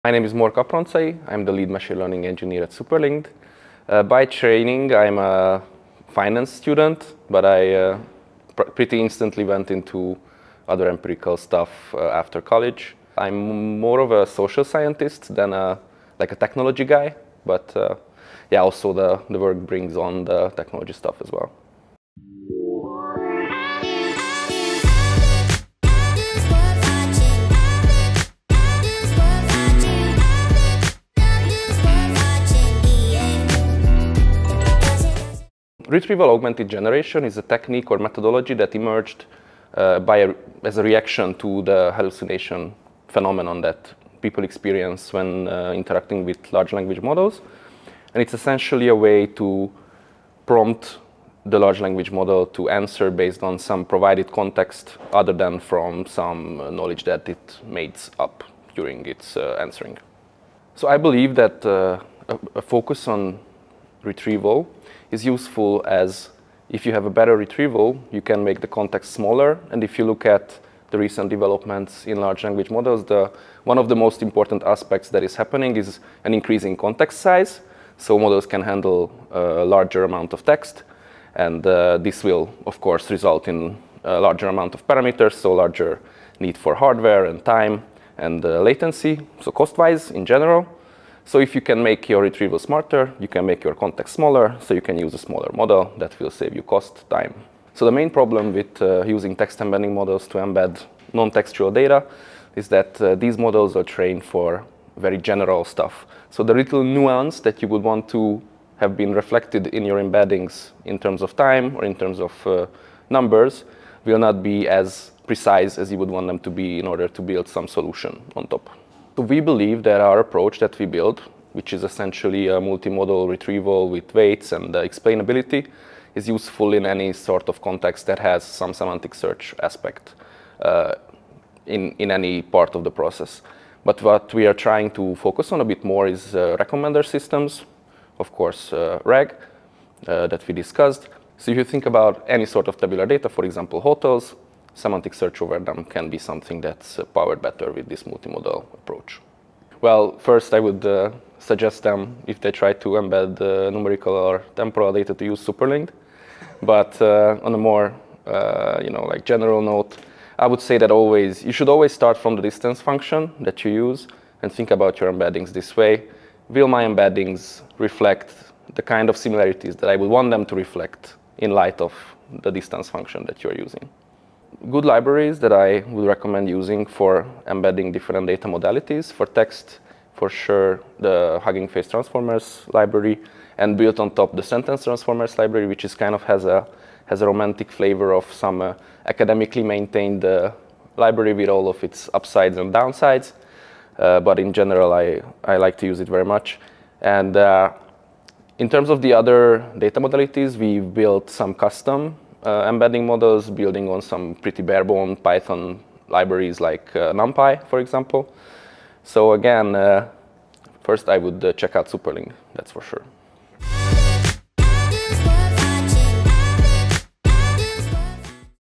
My name is Mor Kapronczay. I'm the lead machine learning engineer at Superlink. By training, I'm a finance student, but I pretty instantly went into other empirical stuff after college. I'm more of a social scientist than like a technology guy, but yeah, also the work brings on the technology stuff as well. Retrieval Augmented Generation is a technique or methodology that emerged as a reaction to the hallucination phenomenon that people experience when interacting with large language models. And it's essentially a way to prompt the large language model to answer based on some provided context other than from some knowledge that it made up during its answering. So I believe that a focus on retrieval is useful, as if you have a better retrieval, you can make the context smaller. And if you look at the recent developments in large language models, one of the most important aspects that is happening is an increasing context size. So models can handle a larger amount of text, and this will, of course, result in a larger amount of parameters, so larger need for hardware and time and latency, so cost-wise in general. So if you can make your retrieval smarter, you can make your context smaller, so you can use a smaller model that will save you cost, time. So the main problem with using text embedding models to embed non-textual data is that these models are trained for very general stuff. So the little nuance that you would want to have been reflected in your embeddings in terms of time or in terms of numbers will not be as precise as you would want them to be in order to build some solution on top. So we believe that our approach that we build, which is essentially a multimodal retrieval with weights and explainability, is useful in any sort of context that has some semantic search aspect in any part of the process. But what we are trying to focus on a bit more is recommender systems, of course RAG, that we discussed. So if you think about any sort of tabular data, for example hotels, semantic search over them can be something that's powered better with this multimodal approach. Well, first I would suggest them, if they try to embed numerical or temporal data, to use Superlink. But on a more like general note, I would say that you should always start from the distance function that you use and think about your embeddings this way. Will my embeddings reflect the kind of similarities that I would want them to reflect in light of the distance function that you're using? Good libraries that I would recommend using for embedding different data modalities. For text, for sure, the Hugging Face Transformers library, and built on top the Sentence Transformers library, which is kind of has a romantic flavor of some academically maintained library with all of its upsides and downsides. But in general, I like to use it very much. And in terms of the other data modalities, we've built some custom embedding models, building on some pretty bare-bone Python libraries like NumPy, for example. So again, first I would check out Superlink, that's for sure.